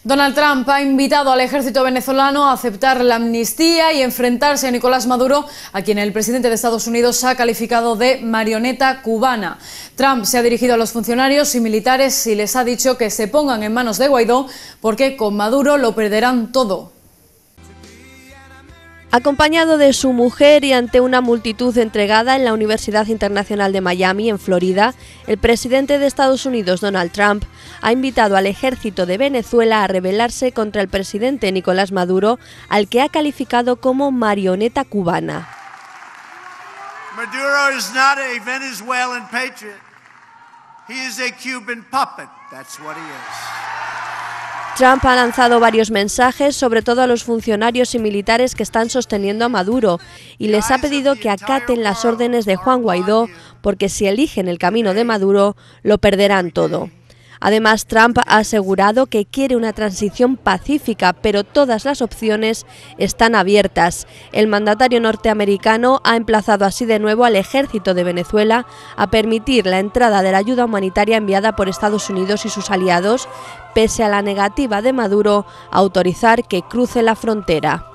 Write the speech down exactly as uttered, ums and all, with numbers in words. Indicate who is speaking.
Speaker 1: Donald Trump ha invitado al ejército venezolano a aceptar la amnistía y enfrentarse a Nicolás Maduro, a quien el presidente de Estados Unidos ha calificado de marioneta cubana. Trump se ha dirigido a los funcionarios y militares y les ha dicho que se pongan en manos de Guaidó porque con Maduro lo perderán todo.
Speaker 2: Acompañado de su mujer y ante una multitud entregada en la Universidad Internacional de Miami, en Florida, el presidente de Estados Unidos, Donald Trump, ha invitado al ejército de Venezuela a rebelarse contra el presidente Nicolás Maduro, al que ha calificado como marioneta cubana.
Speaker 3: Maduro is not a Venezuelan patriot. He is a Cuban puppet. That's what he is.
Speaker 2: Trump ha lanzado varios mensajes, sobre todo a los funcionarios y militares que están sosteniendo a Maduro, y les ha pedido que acaten las órdenes de Juan Guaidó, porque si eligen el camino de Maduro, lo perderán todo. Además, Trump ha asegurado que quiere una transición pacífica, pero todas las opciones están abiertas. El mandatario norteamericano ha emplazado así de nuevo al ejército de Venezuela a permitir la entrada de la ayuda humanitaria enviada por Estados Unidos y sus aliados, pese a la negativa de Maduro a autorizar que cruce la frontera.